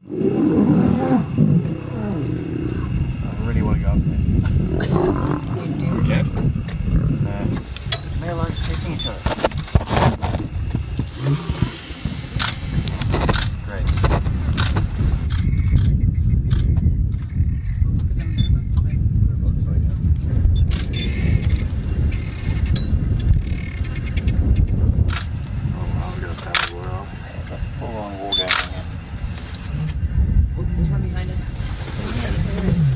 really want to go up there. You do? Okay. Merlions chasing each other. It's great. There's one behind us. Yes, there is.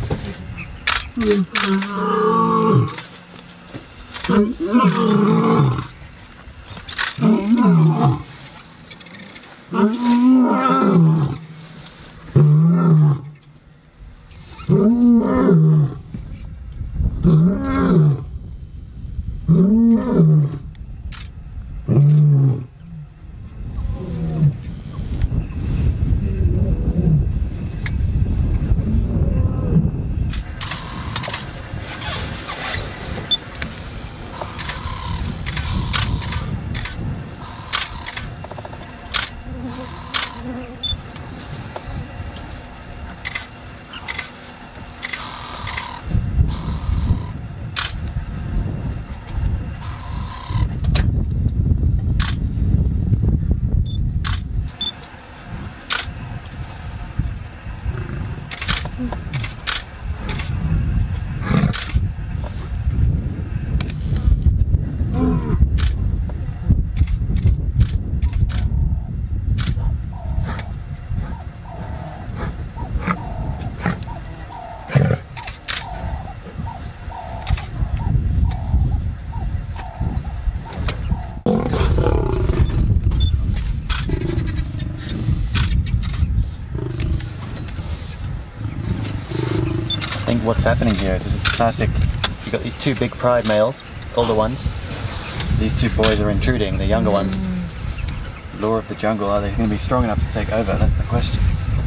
I think what's happening here is this is the classic. You've got these two big pride males, older ones. These two boys are intruding, the younger ones. Law of the jungle, are they going to be strong enough to take over? That's the question.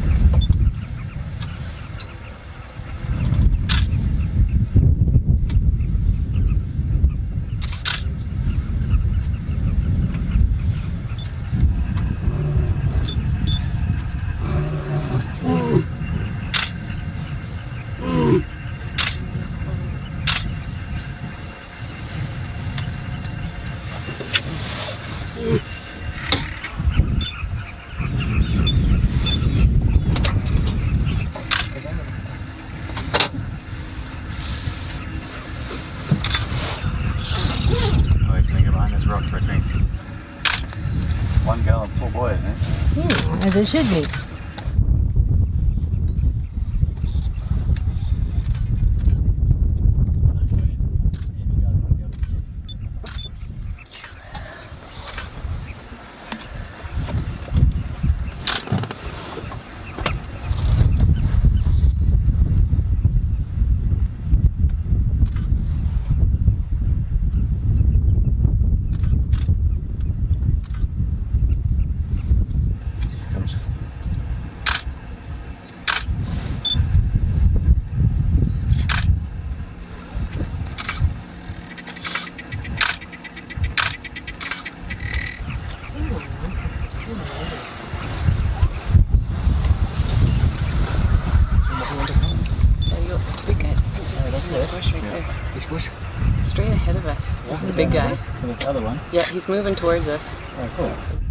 Rock for a drink. One girl and 4 boys, eh? Yeah, as it should be. Which bush? Straight ahead of us. This is the big guy. And this other one? Yeah, he's moving towards us. Oh, cool.